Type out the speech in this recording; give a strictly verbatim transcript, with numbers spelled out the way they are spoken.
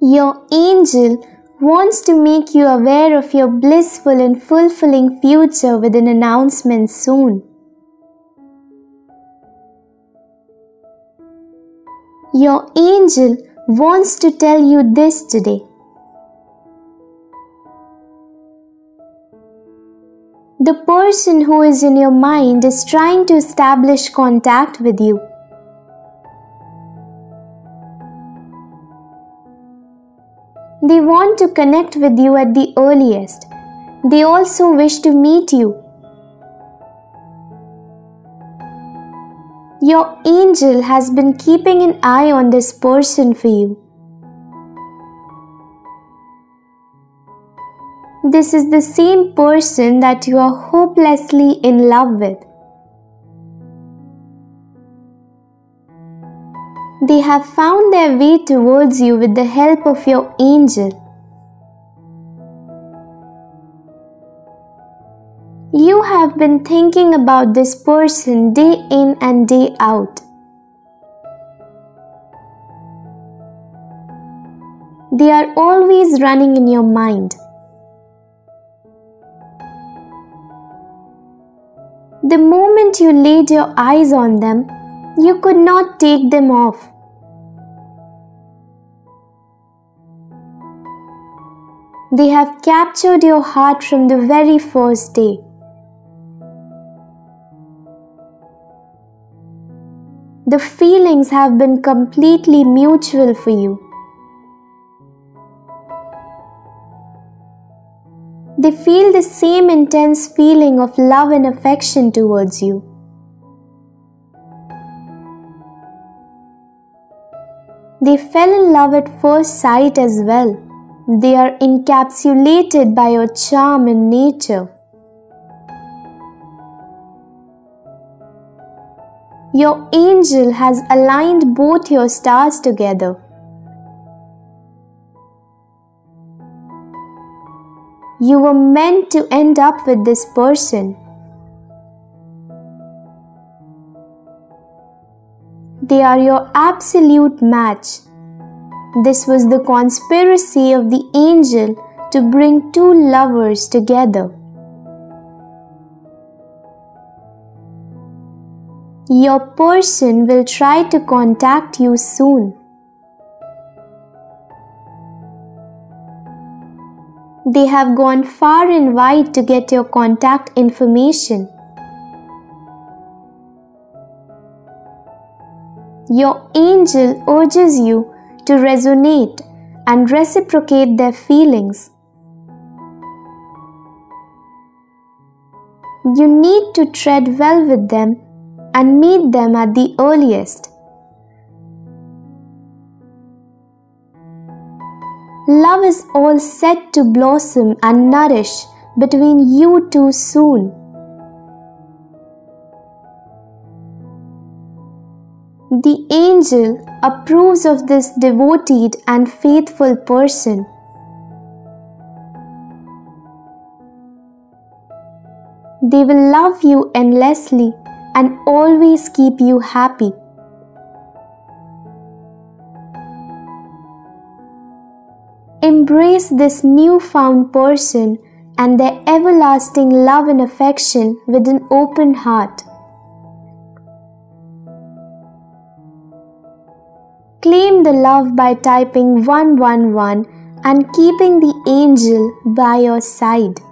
Your angel wants to make you aware of your blissful and fulfilling future with an announcement soon. Your angel wants to tell you this today. The person who is in your mind is trying to establish contact with you. They want to connect with you at the earliest. They also wish to meet you. Your angel has been keeping an eye on this person for you. This is the same person that you are hopelessly in love with. They have found their way towards you with the help of your angel. You have been thinking about this person day in and day out. They are always running in your mind. The moment you laid your eyes on them, you could not take them off. They have captured your heart from the very first day. The feelings have been completely mutual for you. They feel the same intense feeling of love and affection towards you. They fell in love at first sight as well. They are encapsulated by your charm and nature. Your angel has aligned both your stars together. You were meant to end up with this person. They are your absolute match. This was the conspiracy of the angel to bring two lovers together. Your person will try to contact you soon. They have gone far and wide to get your contact information. Your angel urges you to resonate and reciprocate their feelings. You need to tread well with them and meet them at the earliest. Love is all set to blossom and nourish between you two soon. The angel approves of this devoted and faithful person. They will love you endlessly and always keep you happy. Embrace this newfound person and their everlasting love and affection with an open heart. Claim the love by typing one one one and keeping the angel by your side.